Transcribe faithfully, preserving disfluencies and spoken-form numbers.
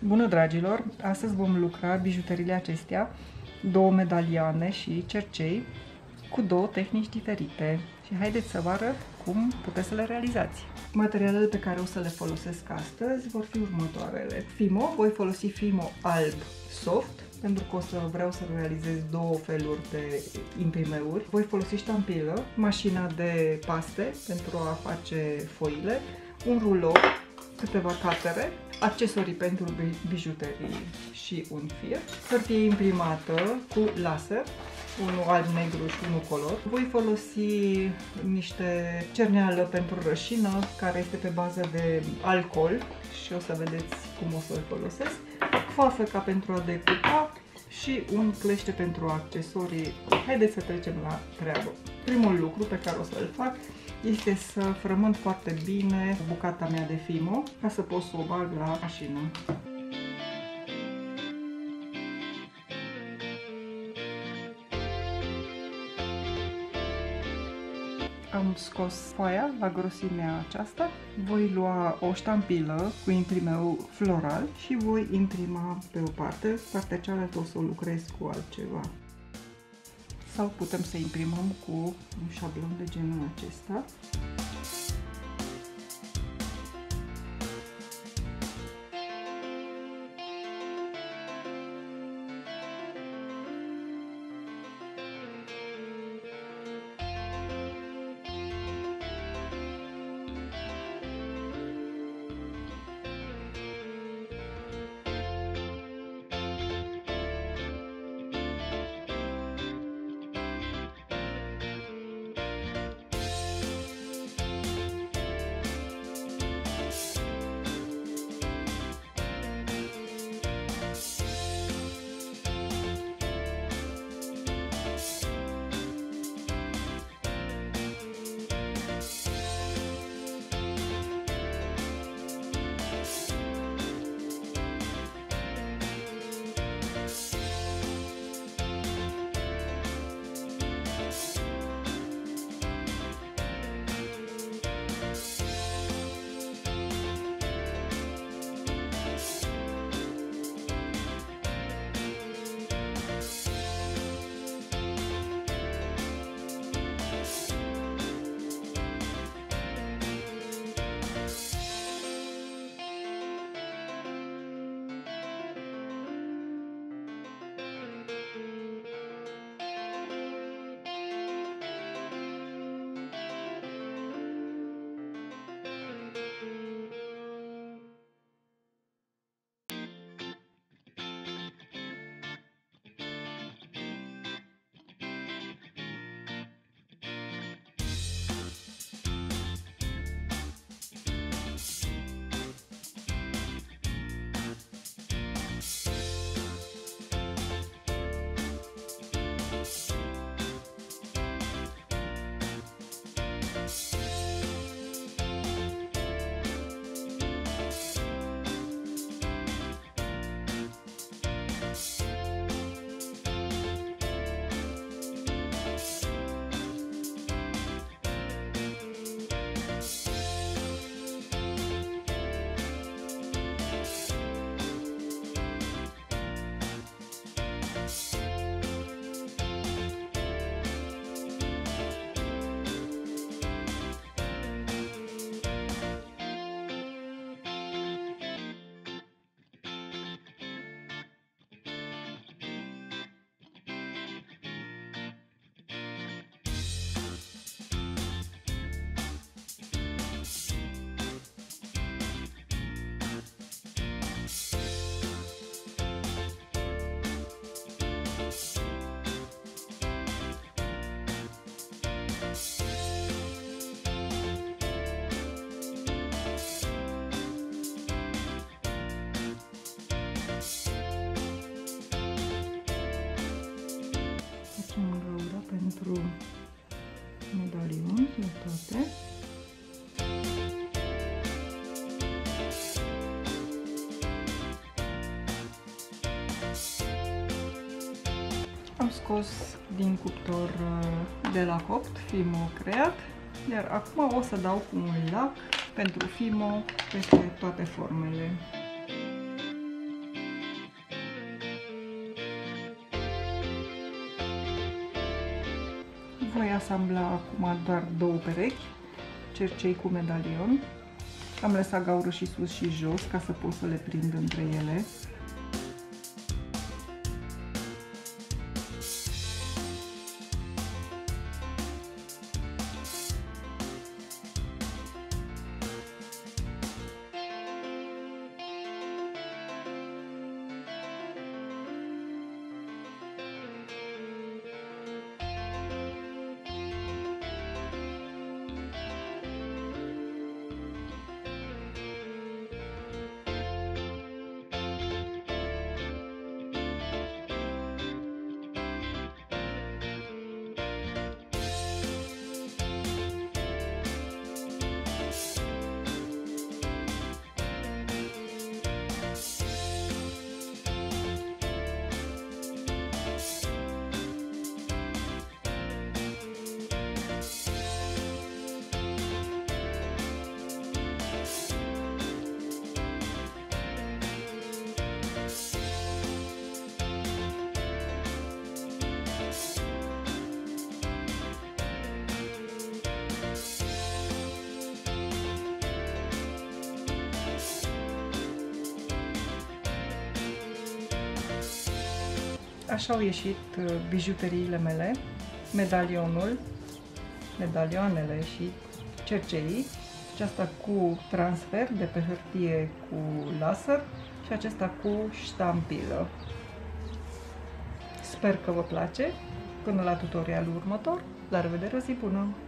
Bună dragilor! Astăzi vom lucra bijuteriile acestea, două medalioane și cercei, cu două tehnici diferite. Și haideți să vă arăt cum puteți să le realizați. Materialele pe care o să le folosesc astăzi vor fi următoarele. Fimo, voi folosi Fimo alb soft, pentru că o să vreau să realizez două feluri de imprimeuri. Voi folosi ștampilă, mașina de paste pentru a face foile, un rulou, câteva catere, accesorii pentru bijuterii și un fir, hârtie imprimată cu laser, unul alb, negru și unul color. Voi folosi niște cerneală pentru rășină, care este pe bază de alcool și o să vedeți cum o să-l folosesc, foafeca pentru a decupa și un clește pentru accesorii. Haideți să trecem la treabă. Primul lucru pe care o să-l fac este să frământ foarte bine bucata mea de Fimo ca să pot să o bag la mașină. Am scos foaia la grosimea aceasta, voi lua o ștampilă cu imprimeu floral și voi imprima pe o parte, partea cealaltă o să o lucrez cu altceva. Sau putem să imprimăm cu un șablon de genul acesta. Pentru medalion, toate. Am scos din cuptor de la copt Fimo creat, iar acum o să dau cu un lac pentru Fimo peste toate formele. Voi asambla acum doar două perechi, cercei cu medalion. Am lăsat gaură și sus și jos ca să pot să le prind între ele. Așa au ieșit bijuteriile mele, medalionul, medalioanele și cerceii. Aceasta cu transfer de pe hârtie cu laser și acesta cu ștampilă. Sper că vă place. Până la tutorialul următor, la revedere, o zi bună!